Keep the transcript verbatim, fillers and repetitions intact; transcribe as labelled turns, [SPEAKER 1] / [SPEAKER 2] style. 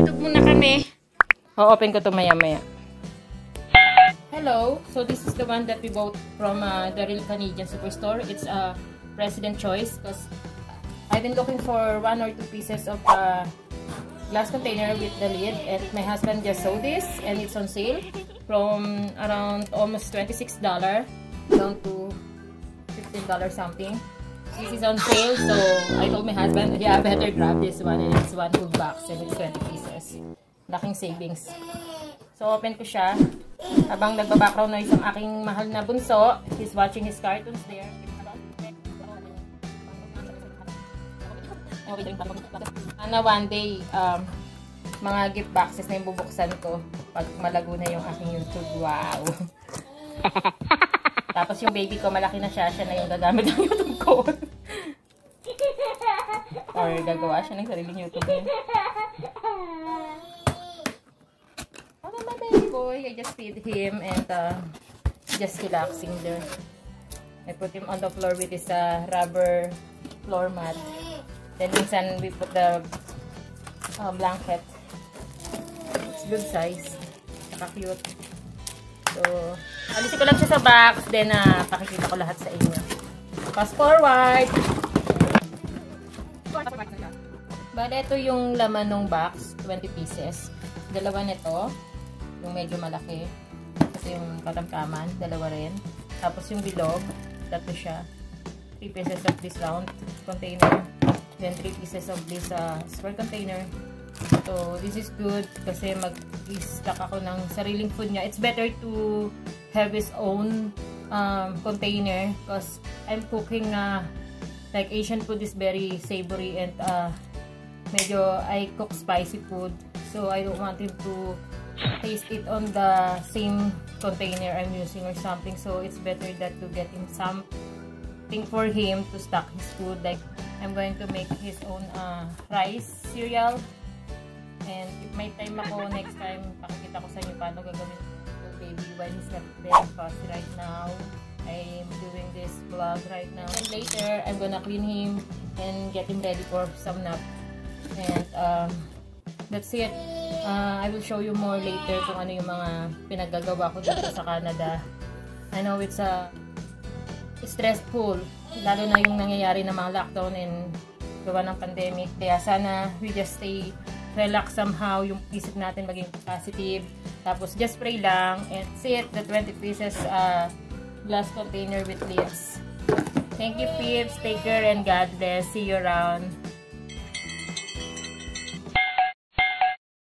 [SPEAKER 1] YouTube muna kami. O-open ko to maya-maya. Hello. So this is the one that we bought from uh, the Real Canadian Superstore. It's a uh, President Choice because I've been looking for one or two pieces of uh, glass container with the lid, and my husband just saw this and it's on sale from around almost twenty-six dollars down to fifteen dollars something. This is on sale, so I told my husband, yeah, better grab this one, and it's one whole box and it's twenty pieces. Laking savings. So open ko siya. Habang nagba-background noise ang aking mahal na bunso, he's watching his cartoons there. Sana one day, um, mga gift boxes na yung bubuksan ko pag malago na yung aking YouTube. Wow! Tapos yung baby ko, malaki na siya, siya na yung gagamit ng YouTube ko. Or gagawa siya ng sariling YouTube niya. Okay, my baby boy, I just feed him and uh, just relaxing there. I put him on the floor with this uh, rubber floor mat. Then minsan we put the uh, blanket. It's good size. Saka cute. So, alisin ko lang siya sa box. Then, uh, pakikita ko lahat sa inyo. Fast forward! Bale, ito yung laman ng box. twenty pieces. Dalawa nito. Yung medyo malaki. Kasi yung katamkaman. Dalawa rin. Tapos yung bilog. Tatlo siya. three pieces of this round container. Then three pieces of this uh, square container. So this is good kasi mag-stock ako ng sariling food niya. It's better to have his own um, container because I'm cooking uh, like Asian food is very savory and uh, medyo I cook spicy food. So I don't want him to taste it on the same container I'm using or something. So it's better that to get him something for him to stock his food. Like I'm going to make his own uh, rice cereal. And if may time ako next time, pakikita ko sa inyo paano gagawin the baby while he's not very fussy right now. I'm doing this vlog right now. And later, I'm gonna clean him and get him ready for some nap. And um, that's it. Uh, I will show you more later kung ano yung mga pinaggagawa ko dito sa Canada. I know it's a uh, stressful. Lalo na yung nangyayari ng mga lockdown and gawa ng pandemic. Kaya sana we just stay relax somehow, yung isip natin maging positive. Tapos just pray lang and see it, the twenty pieces uh, glass container with lids. Thank you, peeps. Take care and God bless. See you around.